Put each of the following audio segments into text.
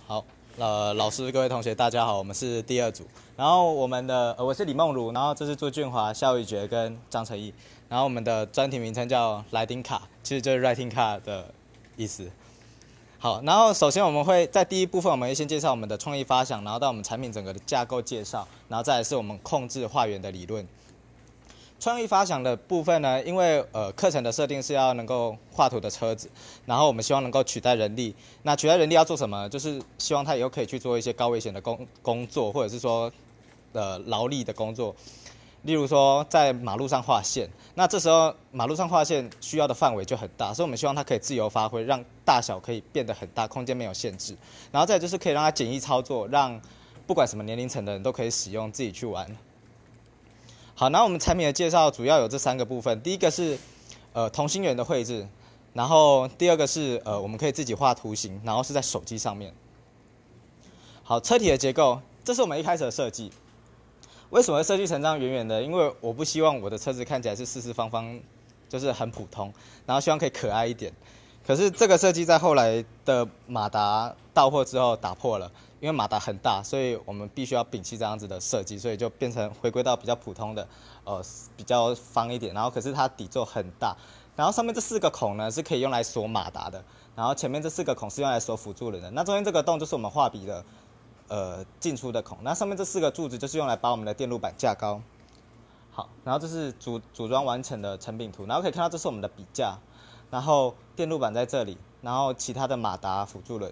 好，老师、各位同学，大家好，我们是第二组。然后我是李梦如，然后这是朱俊华、夏宇觉跟张成义。然后我们的专题名称叫来丁卡，其实就是 writing card 的意思。好，然后首先我们会在第一部分，我们会先介绍我们的创意发想，然后到我们产品整个的架构介绍，然后再来是我们控制画源的理论。创意发想的部分呢，因为课程的设定是要能够画图的车子，然后我们希望能够取代人力。那取代人力要做什么？就是希望他以后可以去做一些高危险的工作，或者是说劳力的工作。例如说在马路上画线，那这时候马路上画线需要的范围就很大，所以我们希望它可以自由发挥，让大小可以变得很大，空间没有限制。然后再就是可以让它简易操作，让不管什么年龄层的人都可以使用，自己去玩。好，然后我们产品的介绍主要有这3个部分，第一个是同心圆的绘制，然后第二个是我们可以自己画图形，然后是在手机上面。好，车体的结构，这是我们一开始的设计。为什么会设计成这样圆圆的？因为我不希望我的车子看起来是四四方方，就是很普通，然后希望可以可爱一点。可是这个设计在后来的马达到货之后打破了，因为马达很大，所以我们必须要摒弃这样子的设计，所以就变成回归到比较普通的，比较方一点。然后可是它底座很大，然后上面这4个孔呢是可以用来锁马达的，然后前面这4个孔是用来锁辅助轮的。那中间这个洞就是我们画笔的进出的孔，那上面这4个柱子就是用来把我们的电路板架高。好，然后这是组装完成的成品图，然后可以看到这是我们的笔架，然后电路板在这里，然后其他的马达、辅助轮。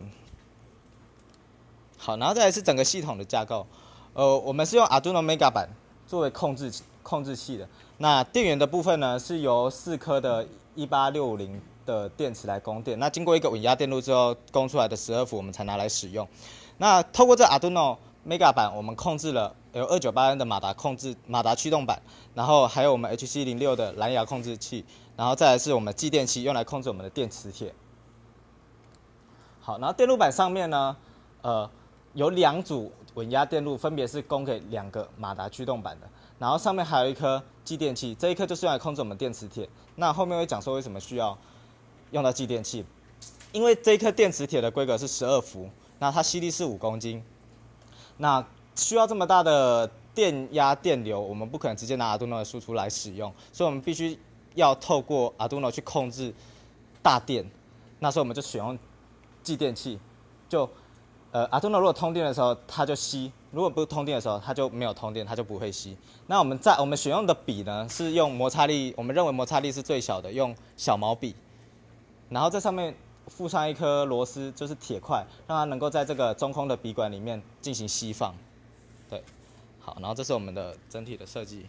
好，然后再来是整个系统的架构，我们是用 Arduino Mega 板作为控制器的。那电源的部分呢，是由4颗的18650的电池来供电，那经过一个稳压电路之后，供出来的12伏我们才拿来使用。那透过这 Arduino Mega 板，我们控制了有298N 的马达驱动板，然后还有我们 HC06 的蓝牙控制器，然后再来是我们继电器，用来控制我们的电磁铁。好，然后电路板上面呢，有2组稳压电路，分别是供给2个马达驱动板的，然后上面还有一颗继电器，这一颗就是用来控制我们电磁铁。那后面会讲说为什么需要用到继电器，因为这一颗电磁铁的规格是12伏，那它吸力是5公斤，那需要这么大的电压电流，我们不可能直接拿 Arduino 的输出来使用，所以我们必须要透过 Arduino 去控制大电，那时候我们就选用继电器，就Arduino 如果通电的时候它就吸，如果不是通电的时候它就没有通电，它就不会吸。那我们选用的笔呢是用摩擦力，我们认为摩擦力是最小的，用小毛笔，然后在上面附上一颗螺丝，就是铁块，让它能够在这个中空的笔管里面进行吸放。对，好，然后这是我们的整体的设计。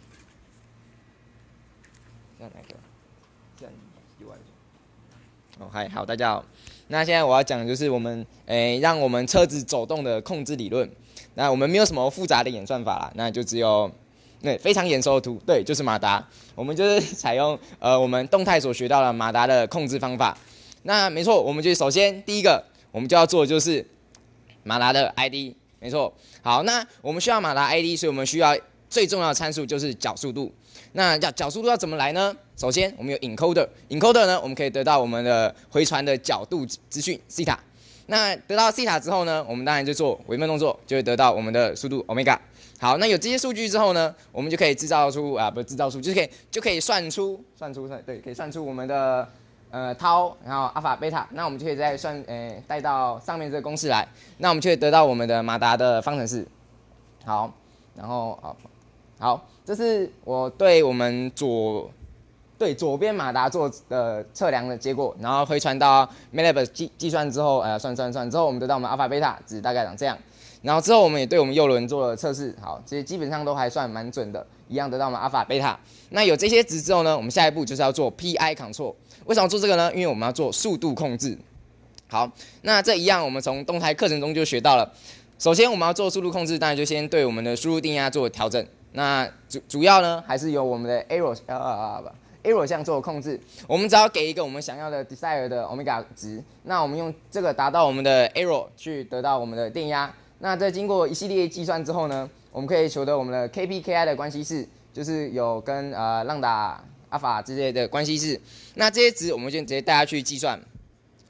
这样哪个？这样右外。 哦，嗨，好，大家好。那现在我要讲的就是我们让我们车子走动的控制理论。那我们没有什么复杂的演算法啦，那就只有非常眼熟的图，对，就是马达。我们就是采用我们动态所学到的马达的控制方法。那没错，我们就首先第一个我们就要做的就是马达的 ID， 没错。好，那我们需要马达 ID， 所以我们需要最重要的参数就是角速度。那角速度要怎么来呢？首先我们有 encoder 呢，我们可以得到我们的回传的角度资讯 θ。那得到 θ 之后呢，我们当然就做微分动作，就会得到我们的速度 omega。好，那有这些数据之后呢，我们就可以就可以算出我们的tau， 然后 alpha beta， 那我们就可以再算带到上面这个公式来，那我们就会得到我们的马达的方程式。好，然后好，这是我对我们左边马达做测量的结果，然后回传到 MATLAB 计算之后，算之后，我们得到我们 alpha beta 值大概长这样。然后之后我们也对我们右轮做了测试，好，这些基本上都还算蛮准的，一样得到我们 alpha beta。那有这些值之后呢，我们下一步就是要做 PI control。为什么做这个呢？因为我们要做速度控制。好，那这一样我们从动态课程中就学到了。首先我们要做速度控制，当然就先对我们的输入电压做调整。那主要呢还是由我们的 error 项做控制。我们只要给一个我们想要的 desired 的 omega 值，那我们用这个达到我们的 error 去得到我们的电压。那在经过一系列计算之后呢，我们可以求得我们的 KP、KI 的关系式，就是有跟浪达、阿法之类的关系式。那这些值我们就直接带下去计算。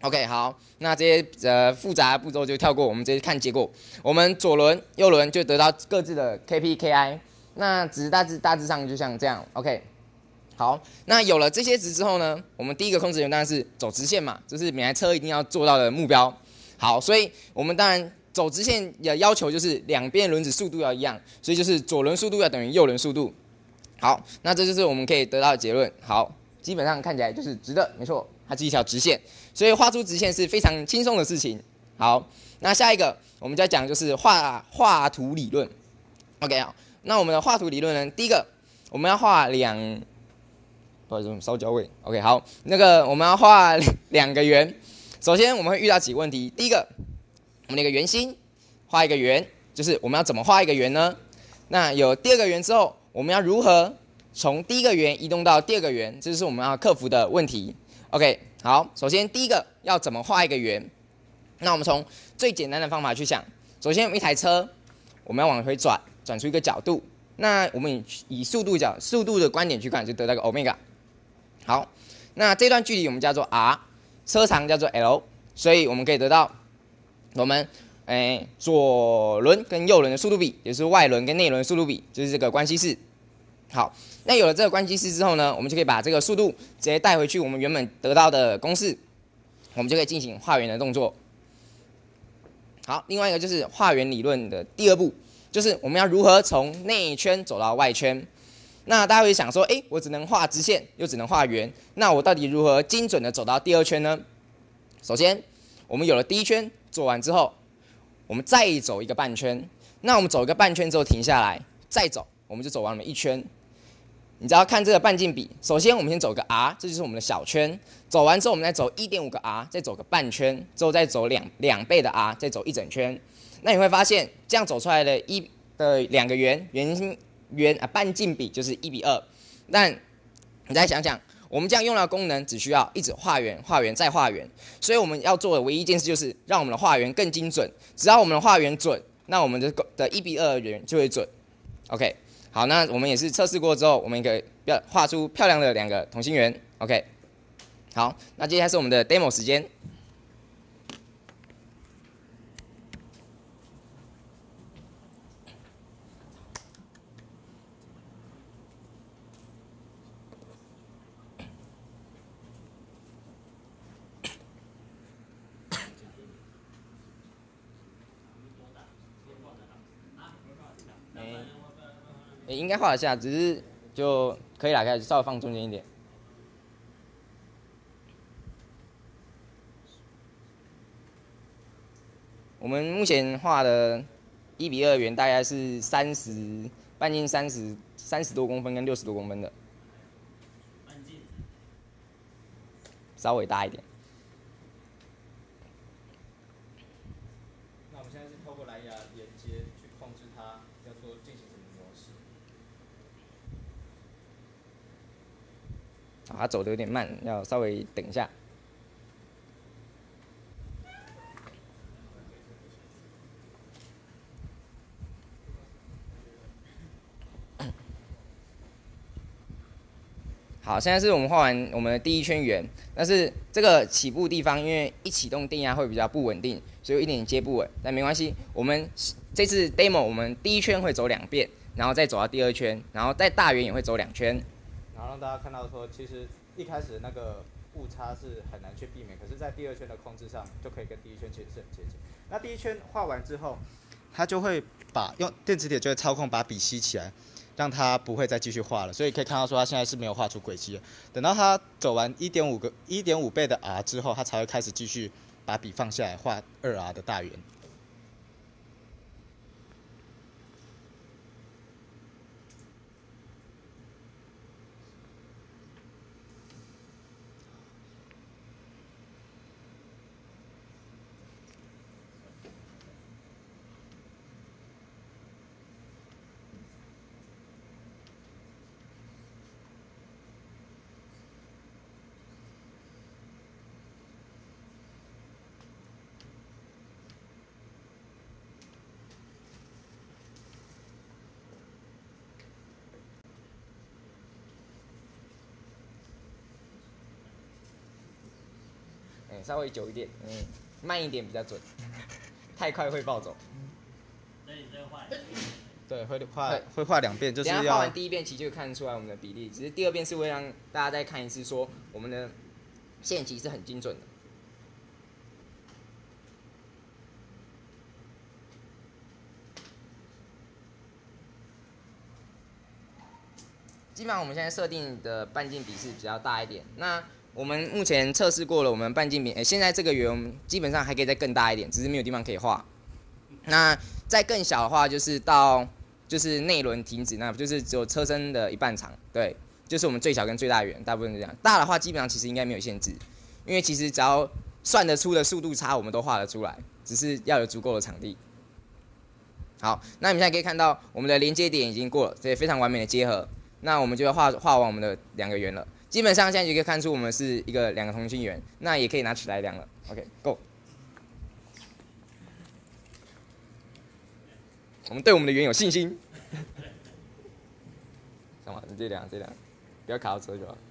OK， 好，那这些复杂的步骤就跳过，我们直接看结果。我们左轮、右轮就得到各自的 KP、KI，那值大致上就像这样。OK， 好，那有了这些值之后呢，我们第一个控制员当然是走直线嘛，这是每台车一定要做到的目标。好，所以我们当然走直线的要求就是两边轮子速度要一样，所以就是左轮速度要等于右轮速度。好，那这就是我们可以得到的结论。好，基本上看起来就是直的，没错，它是一条直线，所以画出直线是非常轻松的事情。好，那下一个我们就要讲就是画图理论。OK， 好，那我们的画图理论呢，第一个我们要画不好意思，烧焦味。OK， 好，那个我们要画两个圆。首先我们会遇到几个问题，第一个，我们的一个圆心画一个圆，就是我们要怎么画一个圆呢？那有第二个圆之后，我们要如何从第一个圆移动到第二个圆？这就是我们要克服的问题。OK， 好，首先第一个要怎么画一个圆？那我们从最简单的方法去想。首先，我们一台车，我们要往回转出一个角度。那我们以速度的观点去看，就得到个 omega。好，那这段距离我们叫做 r， 车长叫做 l， 所以我们可以得到我们左轮跟右轮的速度比，也就是外轮跟内轮的速度比，就是这个关系式。好，那有了这个关系式之后呢，我们就可以把这个速度直接带回去我们原本得到的公式，我们就可以进行画圆的动作。好，另外一个就是画圆理论的第二步，就是我们要如何从内圈走到外圈。那大家会想说，我只能画直线，又只能画圆，那我到底如何精准的走到第二圈呢？首先，我们有了第一圈做完之后，我们再走一个半圈。那我们走一个半圈之后停下来，再走，我们就走完了一圈。你只要看这个半径比，首先我们先走个 r， 这就是我们的小圈。走完之后，我们再走 1.5 个 r， 再走个半圈，之后再走两倍的 r， 再走一整圈。那你会发现，这样走出来的两个圆半径比就是1:2。但你再想想，我们这样用到的功能只需要一直画圆、画圆再画圆，所以我们要做的唯一一件事就是让我们的画圆更精准。只要我们的画圆准，那我们的1:2圆就会准。OK， 好，那我们也是测试过之后，我们可以画出漂亮的两个同心圆。OK， 好，那接下来是我们的 demo 时间。应该画得下，只是就可以啦，可以稍微放中间一点。我们目前画的1:2圆大概是半径30多公分跟60多公分的，稍微大一点。 那我们现在是透过蓝牙连接去控制它要做进行什么模式。 好，它走的有点慢，要稍微等一下。好，现在是我们画完我们的第一圈圆，但是这个起步地方因为一启动电压会比较不稳定，所以有一点接不稳，但没关系。我们这次 demo 我们第一圈会走2遍，然后再走到第二圈，然后在大圆也会走2圈， 然后让大家看到说，其实一开始那个误差是很难去避免，可是，在第二圈的控制上就可以跟第一圈其实是很接近。那第一圈画完之后，它就会用电磁铁就会操控把笔吸起来，让它不会再继续画了。所以可以看到说，它现在是没有画出轨迹的。等到它走完1.5倍的 r 之后，它才会开始继续把笔放下来画2r 的大圆。 稍微久一点，慢一点比较准，太快会暴走。 那你这个画，对，会画2遍，就是等下画完第1遍其实就看得出来我们的比例，只是第2遍是会让大家再看一次，说我们的线其实是很精准的。基本上我们现在设定的半径比是比较大一点。那我们目前测试过了，我们半径比，现在这个圆我们基本上还可以再更大一点，只是没有地方可以画。那再更小的话，就是到就是内轮停止，那就是只有车身的一半长，对，就是我们最小跟最大圆，大部分是这样。大的话基本上其实应该没有限制，因为其实只要算得出的速度差，我们都画得出来，只是要有足够的场地。好，那你们现在可以看到我们的连接点已经过了，所以非常完美的结合。那我们就要画完我们的2个圆了。基本上现在就可以看出我们是2个同心圆，那也可以拿起来量了。OK，Go。我们对我们的圆有信心。什么？这两，不要卡到车就好。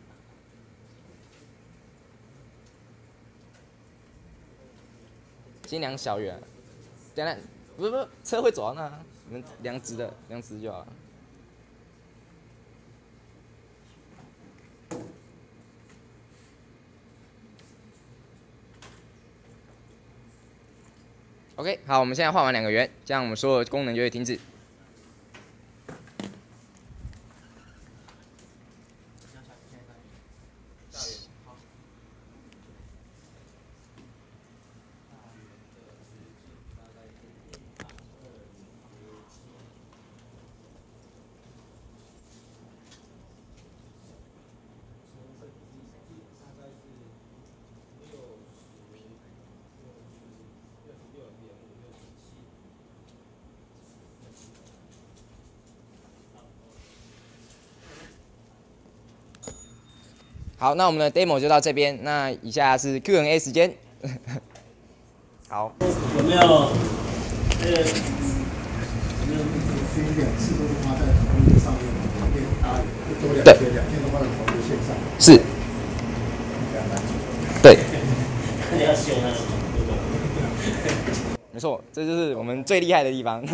先量小圆，等下不，车会走到那，你们量直就好了。OK， 好，我们现在画完2个圆，这样我们所有功能就会停止。好，那我们的 demo 就到这边。那以下是 Q&A 时间。好。 有没有这个？2次都是花在同一个上面，多2天都花在同一个线上。 是。对。 要修那个。 没错，这就是我们最厉害的地方。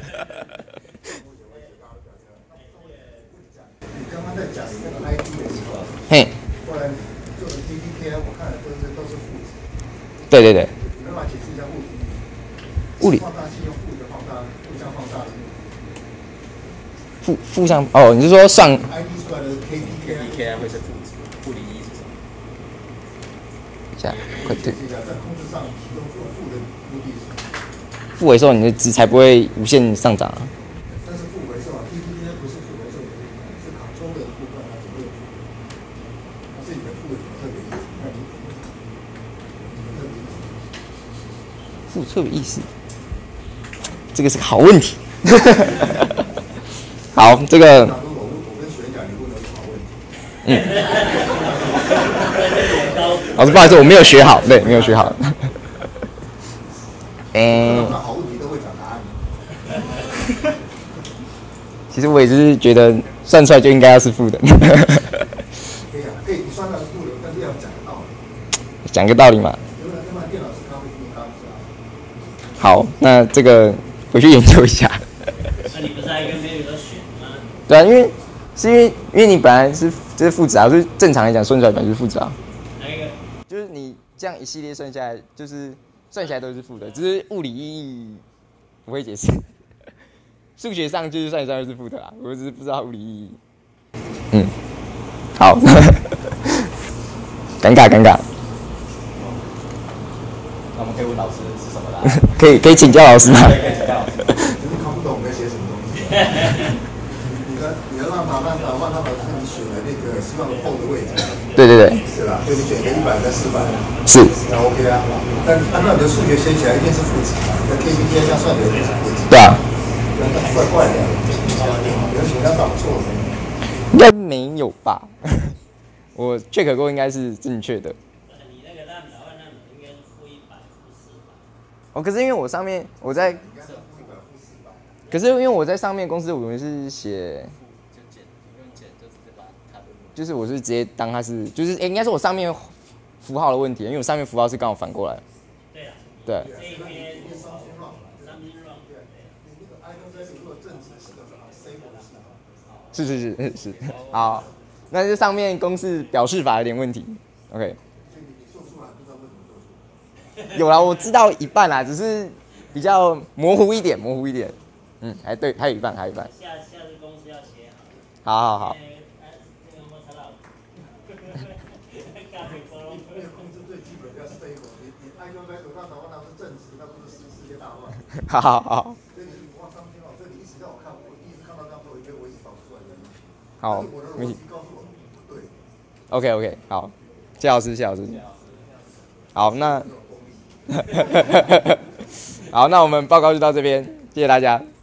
你刚刚在讲那个 ID 的时候， 嘿。 后来做的 PPT， 我看都是负值。 对。 你能不能解释一下物理？ 放大器用负的放大，负向放大。 负向哦，你是说算 ID 出来的 KPK 会是负值，负0.1是什么？ 快对。 在控制上用负的目的是？ 负尾数，你的值才不会无限上涨啊。 但是负尾数啊 ，PPT 不是负尾数，是卡中的部分，它只会有负。它是你的负的特别意思，那你负特别意思，这个是个好问题。好，这个。 我跟学员讲，你问的是好问题。 老师，不好意思，我没有学好，对，没有学好。 好问题都会讲答案。 其实我也是觉得算出来就应该要是负的。 可以啊，可以，你算到是负的，但是要讲个道理。 讲个道理嘛。 要不然电脑是咖啡机咖啡啊。 好，那这个回去研究一下。 那你不是还跟别人都选吗？ 对啊，因为你本来是这是负值啊，就是正常来讲算出来本来就是负值啊。 哪一个？ 就是你这样一系列算下来，就是算起来都是负的，只是物理意义不会解释。数学上就是算一算就是负的啦，我只是不知道物理意义。好，尴尬。 那我们可以问老师是什么答案？ 可以请教老师吗？ 可以请教老师。 你看不懂我在写什么东西。你要让他选了那个希望后的位置。 对。 是吧？就你选个100跟400。 是。 那 OK 啊。但按照你的数学写起来一定是负值嘛？你的 KPI 这样算的一定是负值。 对啊。 怪怪的，有人家搞错了。 应该没有吧？我 check 过，应该是正确的。 你那个烂的话，那应该是负100、负400。 哦，可是因为我上面我在，可是因为我在上面公司，我们是写，就是我是直接当它是，就是应该是我上面符号的问题，因为我上面符号是刚好反过来。 对啊， 对， 这一边双星乱， 三明乱，对， 你那个 icon value 如果正值是个 unstable 的系统， 是，好，那这上面公式表示法有点问题。OK， 所以你做出来不知道为什么做出来。 有啦，我知道一半啦，只是比较模糊一点。对，还有一半。 下次公司要写好。 好。这个我查到。 那个控制最基本要 stable， 你 icon value 那是正值，那不是世界大乱。 好。 所以你往上听哦，所以你一直让我看，我第一次看到这样做，因为我一直找不出来原因。 好， 我的逻辑告诉我不对。 OK， 好，谢老师。好，那好，那我们报告就到这边，谢谢大家。